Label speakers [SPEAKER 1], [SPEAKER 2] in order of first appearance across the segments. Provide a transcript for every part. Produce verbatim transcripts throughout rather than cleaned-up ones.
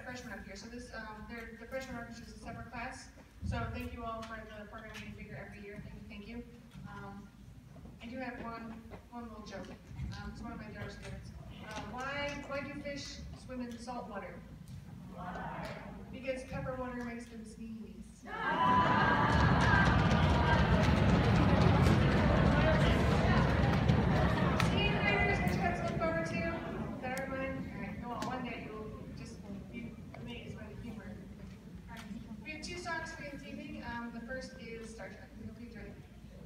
[SPEAKER 1] freshmen up here. So this, um, the freshman orchestra is a separate class. So thank you all for the programming you figure every year. Thank you, thank you. Um, I do have one, one little joke. Um, it's one of my daughter's students. Uh, why, why do fish swim in salt water? Why? Because pepper water makes them sneeze. See, writers, what you guys look forward to? That everyone? All right, well, one day you'll just be amazed by the humor. All right. We have two songs for you this evening. Um, the first is Star Trek. Please join me.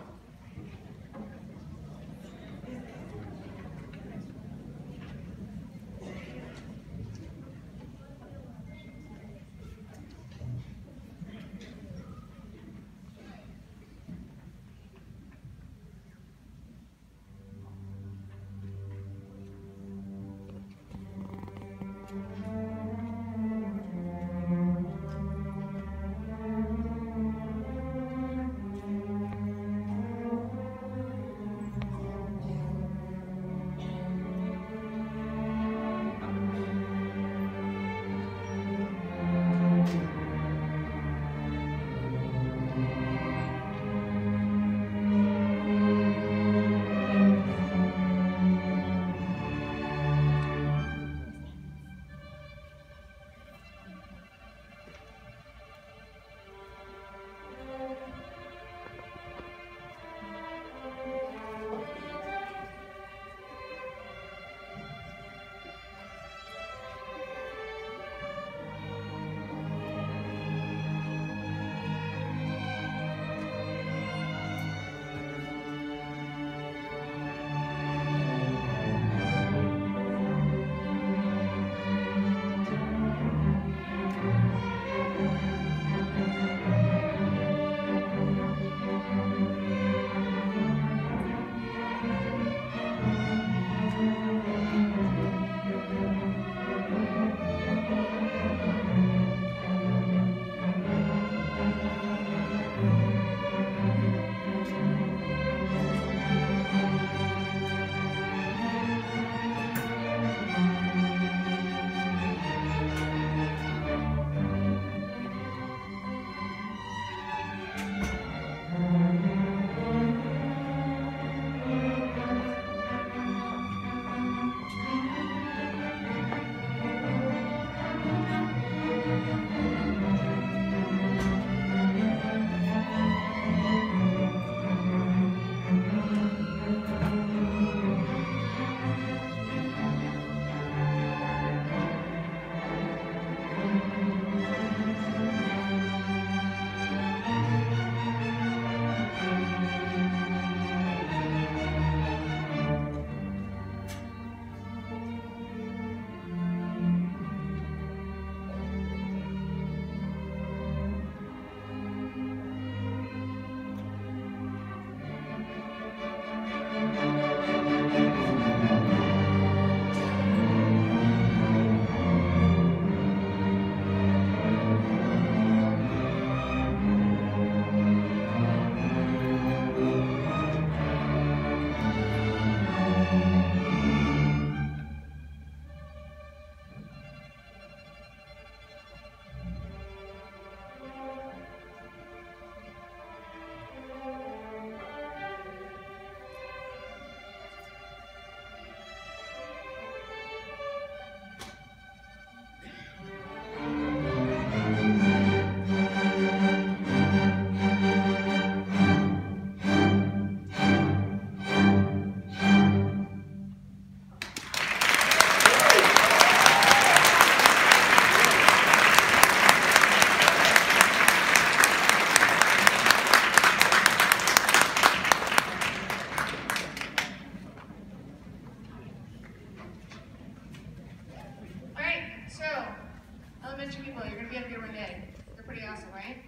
[SPEAKER 1] Elementary people, you're gonna be up here one day. They're pretty awesome, right?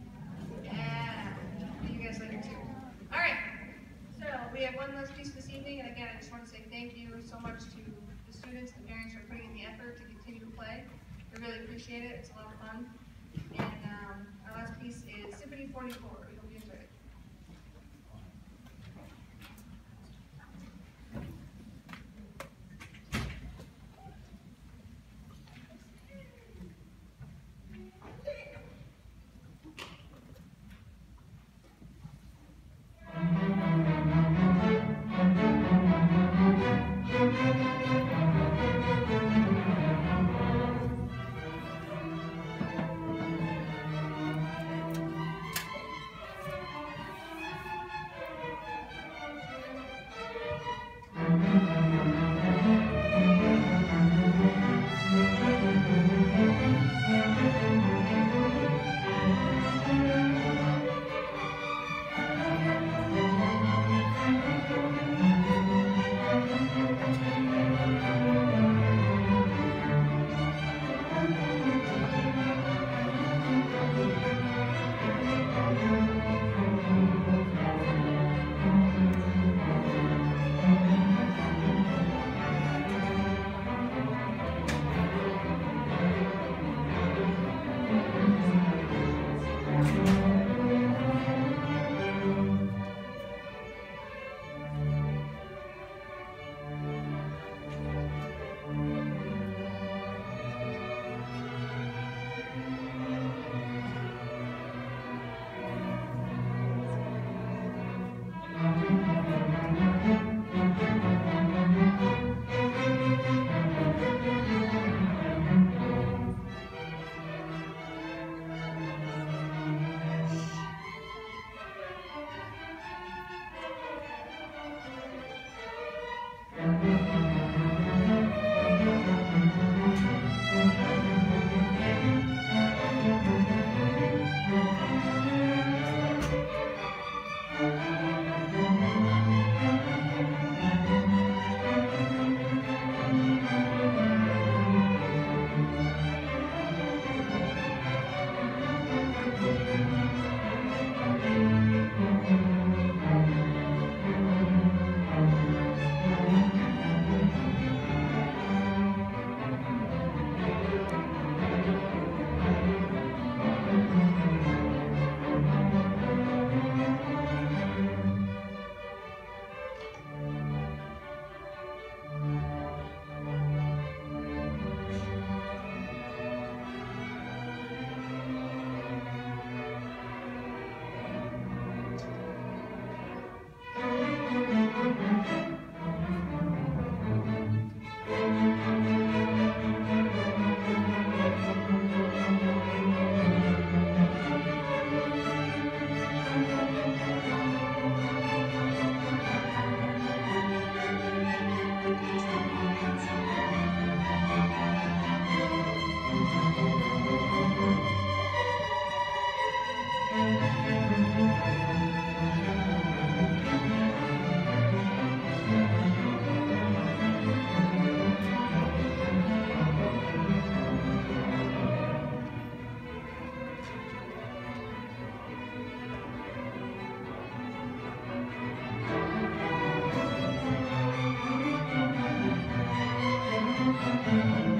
[SPEAKER 1] Yeah. See you guys later too. All right. So we have one last piece this evening, and again, I just want to say thank you so much to the students and parents for putting in the effort to continue to play. We really appreciate it. It's a lot of fun. And um, our last piece is Symphony forty-four. We hope you enjoy it. Thank you.